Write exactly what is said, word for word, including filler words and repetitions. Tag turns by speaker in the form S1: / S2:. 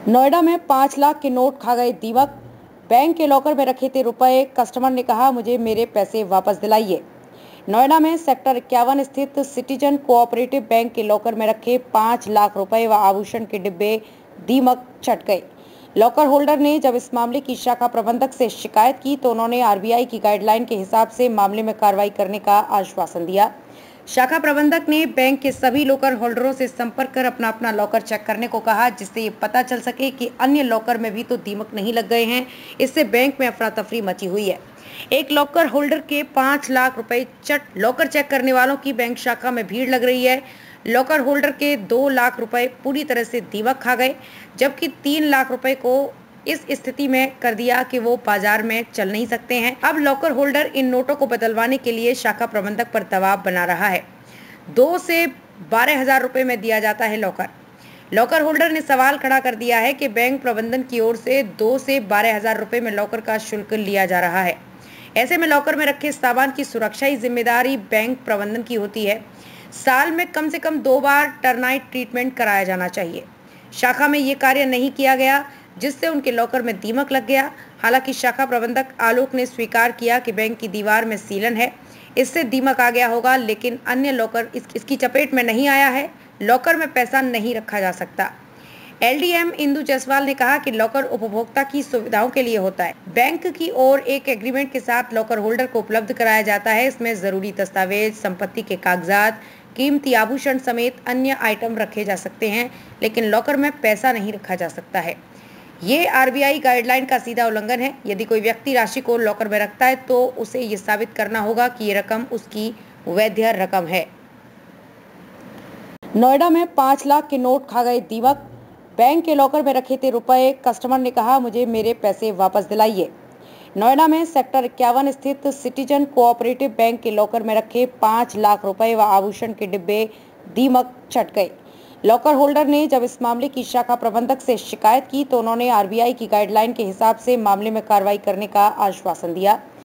S1: नोएडा में पाँच लाख के नोट खा गए दीमक। बैंक के लॉकर में रखे थे रुपए। कस्टमर ने कहा, मुझे मेरे पैसे वापस दिलाइए। नोएडा में सेक्टर इक्यावन स्थित सिटीजन कोऑपरेटिव बैंक के लॉकर में रखे पाँच लाख रुपए व आभूषण के डिब्बे दीमक चट गए। लॉकर होल्डर ने जब इस मामले की शाखा प्रबंधक से शिकायत की तो उन्होंने आरबीआई की गाइडलाइन के हिसाब से मामले में कार्रवाई करने का आश्वासन दिया। शाखा प्रबंधक ने बैंक के सभी लॉकर होल्डरों से संपर्क कर अपना अपना लॉकर चेक करने को कहा, जिससे ये पता चल सके कि अन्य लॉकर में भी तो दीमक नहीं लग गए हैं। इससे बैंक में अफरा तफरी मची हुई है। एक लॉकर होल्डर के पाँच लाख रुपए चट। लॉकर चेक करने वालों की बैंक शाखा में भीड़ लग रही है। लॉकर होल्डर के दो लाख रुपए पूरी तरह से दीमक खा गए, जबकि तीन लाख रुपए को इस स्थिति में कर दिया कि वो बाजार में चल नहीं सकते हैं। अब लॉकर होल्डर इन नोटों को बदलवाने के लिए शाखा प्रबंधक पर दबाव बना रहा है। दो से बारह हजार रुपए में दिया जाता है लॉकर। लॉकर होल्डर ने सवाल खड़ा कर दिया है कि बैंक प्रबंधन की ओर से दो से बारह हजार रुपए में लॉकर का शुल्क लिया जा रहा है। ऐसे में लॉकर में रखे सामान की सुरक्षा की जिम्मेदारी बैंक प्रबंधन की होती है। साल में कम से कम दो बार टर्नाइट ट्रीटमेंट कराया जाना चाहिए। शाखा में ये कार्य नहीं किया गया, जिससे उनके लॉकर में दीमक लग गया। हालांकि शाखा प्रबंधक आलोक ने स्वीकार किया कि बैंक की दीवार में सीलन है, इससे दीमक आ गया होगा, लेकिन अन्य लॉकर इस, इसकी चपेट में नहीं आया है। लॉकर में पैसा नहीं रखा जा सकता। एलडीएम इंदु जायसवाल ने कहा कि लॉकर उपभोक्ता की सुविधाओं के लिए होता है। बैंक की ओर एक एग्रीमेंट के साथ लॉकर होल्डर को उपलब्ध कराया जाता है। इसमें जरूरी दस्तावेज, संपत्ति के कागजात, कीमती आभूषण समेत अन्य आइटम रखे जा सकते हैं, लेकिन लॉकर में पैसा नहीं रखा जा सकता है। ये आरबीआई गाइडलाइन का सीधा उल्लंघन है। यदि कोई व्यक्ति राशि को लॉकर में रखता है तो उसे ये साबित करना होगा कि ये रकम उसकी वैध रकम है। नोएडा में पाँच लाख के नोट खा गए दीमक। बैंक के लॉकर में रखे थे रुपए। कस्टमर ने कहा, मुझे मेरे पैसे वापस दिलाइए। नोएडा में सेक्टर इक्यावन स्थित सिटीजन कोऑपरेटिव बैंक के लॉकर में रखे पाँच लाख रुपए व आभूषण के डिब्बे दीमक चट गए। लॉकर होल्डर ने जब इस मामले की शाखा प्रबंधक से शिकायत की तो उन्होंने आरबीआई की गाइडलाइन के हिसाब से मामले में कार्रवाई करने का आश्वासन दिया।